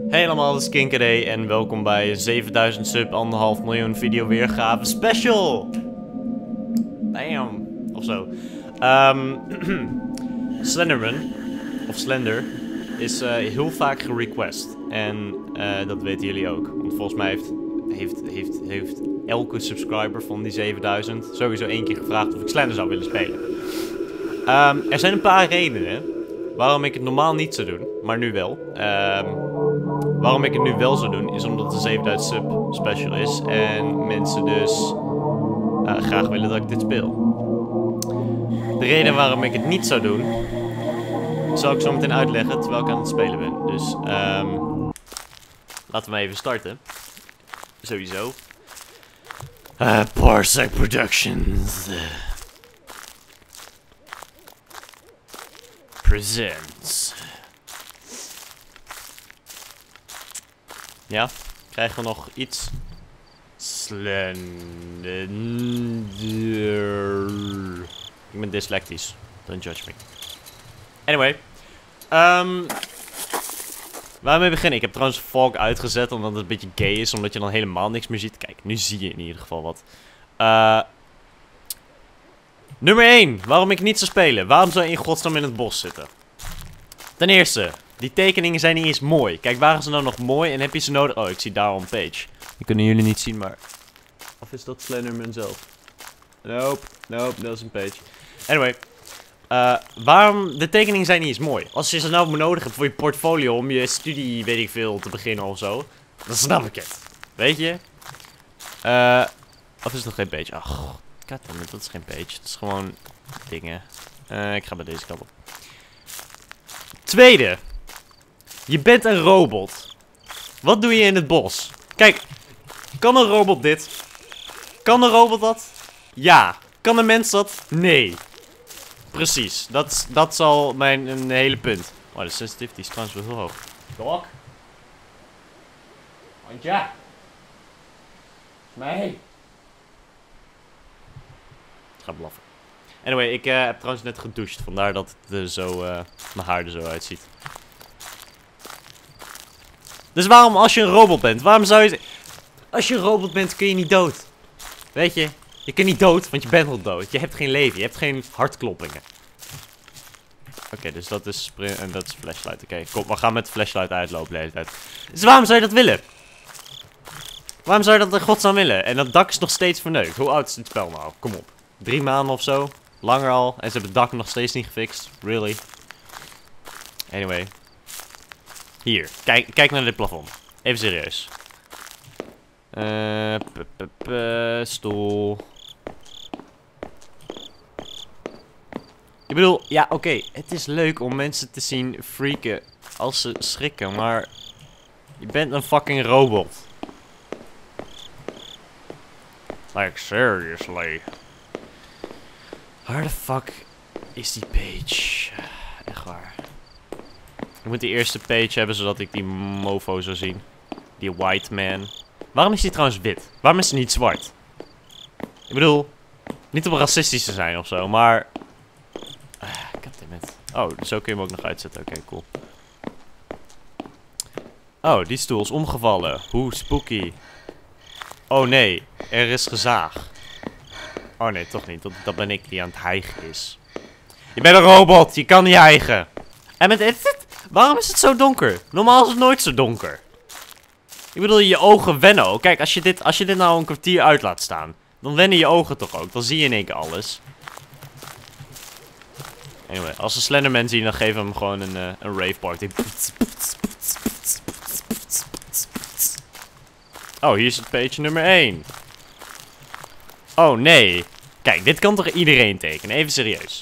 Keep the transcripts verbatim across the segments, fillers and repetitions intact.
Hey allemaal, dit is Kinkerday en welkom bij zevenduizend sub, anderhalf miljoen video weergave special! Damn, of zo. Um, Slenderman, of Slender, is uh, heel vaak gerequest. En uh, dat weten jullie ook. Want volgens mij heeft, heeft, heeft, heeft elke subscriber van die zevenduizend sowieso één keer gevraagd of ik Slender zou willen spelen. Um, er zijn een paar redenen waarom ik het normaal niet zou doen, maar nu wel. Um, waarom ik het nu wel zou doen, is omdat het een zevenduizend sub special is. En mensen dus uh, graag willen dat ik dit speel. De reden waarom ik het niet zou doen, zal ik zo meteen uitleggen terwijl ik aan het spelen ben. Dus um, laten we even starten. Sowieso. Uh, Parsec Productions presents. Ja, krijgen we nog iets? Slender. Ik ben dyslectisch. Don't judge me. Anyway. Um, waarmee beginnen? Ik heb trouwens Fog uitgezet omdat het een beetje gay is. Omdat je dan helemaal niks meer ziet. Kijk, nu zie je in ieder geval wat. Uh, nummer één. Waarom ik niet zou spelen. Waarom zou je in godsnaam in het bos zitten? Ten eerste. Die tekeningen zijn niet eens mooi. Kijk, waren ze nou nog mooi en heb je ze nodig? Oh, ik zie daar al een page. Die kunnen jullie niet zien, maar... Of is dat Slenderman zelf? Nope, nope, dat is een page. Anyway. Uh, waarom... De tekeningen zijn niet eens mooi. Als je ze nou nodig hebt voor je portfolio om je studie, weet ik veel, te beginnen of zo. Dan snap ik het. Weet je? Uh, of is dat geen page? Ach, goddammit, dat is geen page. Het is gewoon dingen. Uh, ik ga bij deze kant op. Tweede. Je bent een robot. Wat doe je in het bos? Kijk, kan een robot dit? Kan een robot dat? Ja. Kan een mens dat? Nee. Precies. Dat, dat is al mijn een hele punt. Oh, de sensitivity is trouwens wel heel hoog. Dog. Hondje. Mij. Ik ga blaffen. Anyway, ik uh, heb trouwens net gedoucht. Vandaar dat het er zo, uh, mijn haar er zo uitziet. Dus waarom, als je een robot bent, waarom zou je... Als je een robot bent, kun je niet dood. Weet je? Je kunt niet dood, want je bent al dood. Je hebt geen leven, je hebt geen hartkloppingen. Oké, okay, dus dat is sprint en dat is flashlight. Oké, okay, kom, we gaan met de flashlight uitlopen de hele tijd. Dus waarom zou je dat willen? Waarom zou je dat in godsnaam willen? En dat dak is nog steeds verneukt. Hoe oud is dit spel nou? Kom op. Drie maanden of zo? Langer al. En ze hebben het dak nog steeds niet gefixt. Really? Anyway. Hier. Kijk, kijk naar dit plafond. Even serieus. Uh, stoel. Ik bedoel, ja oké. Okay, het is leuk om mensen te zien freaken als ze schrikken. Maar je bent een fucking robot. Like seriously. Waar de fuck is die page? Echt waar. Ik moet die eerste page hebben zodat ik die mofo zou zien. Die white man. Waarom is die trouwens wit? Waarom is hij niet zwart? Ik bedoel, niet om racistisch te zijn of zo, maar... Uh, goddammit. Oh, zo kun je hem ook nog uitzetten. Oké, okay, cool. Oh, die stoel is omgevallen. Hoe spooky. Oh nee, er is gezaag. Oh nee, toch niet. Dat, dat ben ik die aan het hijgen is. Je bent een robot, je kan niet hijgen. En met dit, waarom is het zo donker? Normaal is het nooit zo donker. Ik bedoel, je ogen wennen ook. Kijk, als je, dit, als je dit nou een kwartier uit laat staan, dan wennen je ogen toch ook. Dan zie je in één keer alles. Anyway, als ze Slenderman zien, dan geven we hem gewoon een, uh, een rave party. Oh, hier is het page nummer één. Oh, nee. Kijk, dit kan toch iedereen tekenen? Even serieus.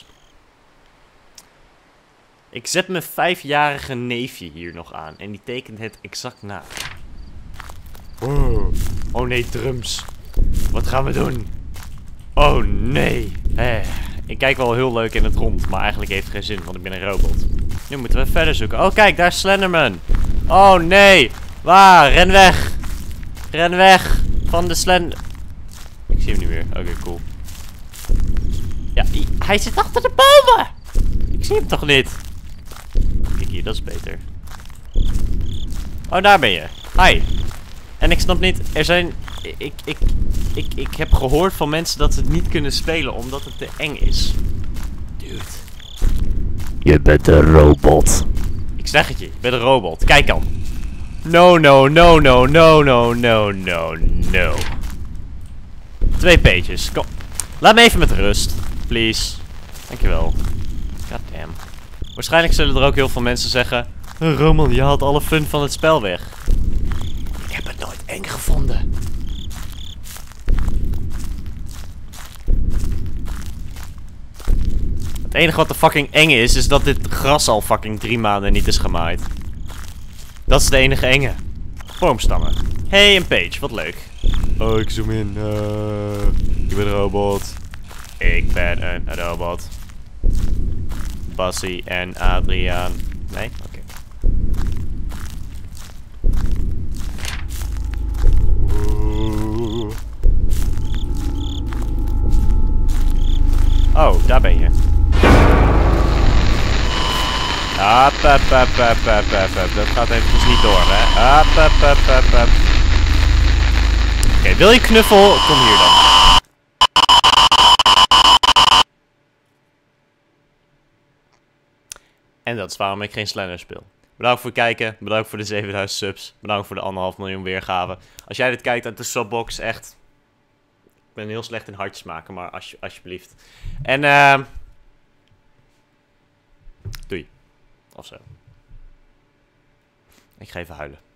Ik zet mijn vijfjarige neefje hier nog aan. En die tekent het exact na. Oh, oh nee, drums. Wat gaan we doen? Oh nee. Eh, ik kijk wel heel leuk in het rond. Maar eigenlijk heeft het geen zin, want ik ben een robot. Nu moeten we verder zoeken. Oh kijk, daar is Slenderman. Oh nee. Waar? Ren weg. Ren weg. Van de Slender... Ik zie hem niet meer. Oké, okay, cool. Ja, hij zit achter de bomen. Ik zie hem toch niet? Kijk hier, dat is beter. Oh, daar ben je. Hi. En ik snap niet, er zijn... Ik, ik, ik, ik heb gehoord van mensen dat ze het niet kunnen spelen omdat het te eng is. Dude. Je bent een robot. Ik zeg het je, je bent een robot. Kijk dan. No, no, no, no, no, no, no, no, no. Twee pages. Kom. Laat me even met rust. Please. Dankjewel. Goddamn. Waarschijnlijk zullen er ook heel veel mensen zeggen... Roman, je haalt alle fun van het spel weg. Ik heb het nooit eng gevonden. Het enige wat er fucking eng is, is dat dit gras al fucking drie maanden niet is gemaaid. Dat is de enige enge. Boomstammen. Hey, een page. Wat leuk. Oh, ik zoom in. Uh, ik ben een robot. Ik ben een robot. Bassie en Adriaan. Nee? Oké. Okay. Oh, daar ben je. Hop, hop, hop, hop, hop, hop, hop. Dat gaat eventjes niet door, hè. Hop, hop, hop, hop, hop. Oké, okay, wil je knuffel? Kom hier dan. En dat is waarom ik geen Slender speel. Bedankt voor het kijken. Bedankt voor de zevenduizend subs. Bedankt voor de anderhalf miljoen weergaven. Als jij dit kijkt uit de subbox, echt... Ik ben heel slecht in hartjes maken, maar als, alsjeblieft. En eh... Uh... doei. Of zo. Ik ga even huilen.